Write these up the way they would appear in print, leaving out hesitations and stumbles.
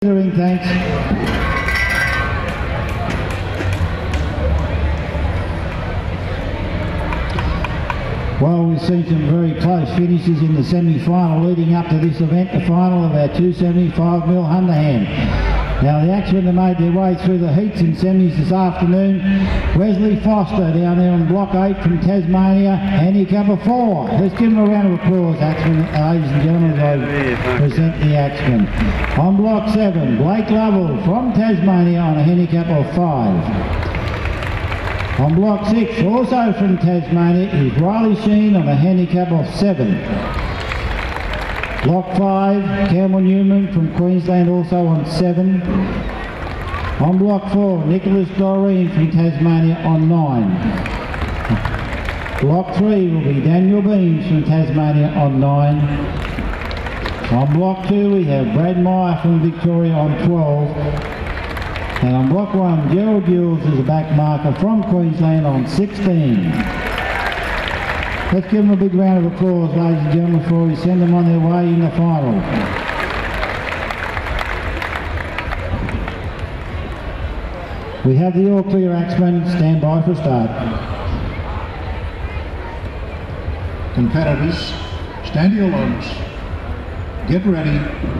Thanks. Well, we've seen some very close finishes in the semi-final leading up to this event, the final of our 275 mil Hunterhand. Now the Axemen have made their way through the heats and semis this afternoon. Wesley Foster down there on block 8 from Tasmania, handicap of 4. Let's give him a round of applause, Axemen, ladies and gentlemen, as I present the Axemen. On block 7, Blake Lovell from Tasmania on a handicap of 5. On block 6, also from Tasmania, is Riley Sheen on a handicap of 7. Block 5, Campbell Newman from Queensland, also on 7. On block 4, Nicholas Doreen from Tasmania on 9. Block 3 will be Daniel Beams from Tasmania on 9. On block 2 we have Brad Meyer from Victoria on 12. And on block 1, Gerald Jules is a back marker from Queensland on 16. Let's give them a big round of applause, ladies and gentlemen, before we send them on their way in the final. We have the all clear Axemen, stand by for start. Competitors, stand to your logs. Get ready.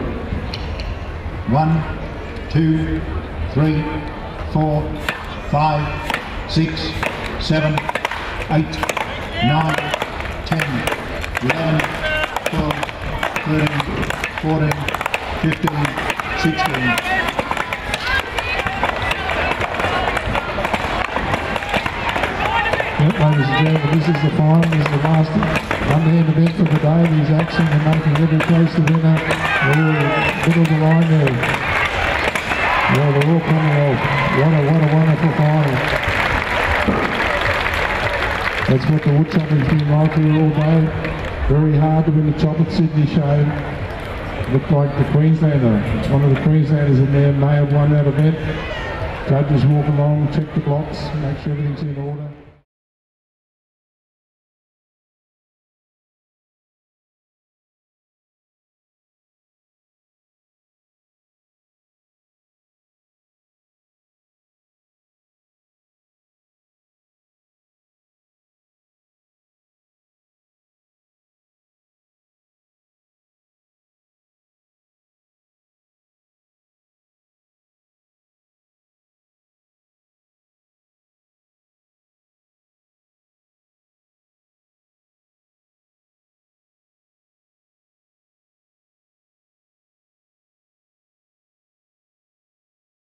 1, 2, 3, 4, 5, 6, 7, 8, 9, 10, 11, 12, 13, 14, 15, 16. Yep, ladies and gentlemen, this is the final, this is the last Hunterhand event for the day. These Axemen are making every close to winner. They're all middle of the line there. Well, they're all coming off. What a wonderful final. That's what the woodchucking's been like here all day. Very hard to win the top at Sydney show. Looked like the Queenslander, one of the Queenslanders in there may have won that event. Judges walk along, check the blocks, make sure everything's in order.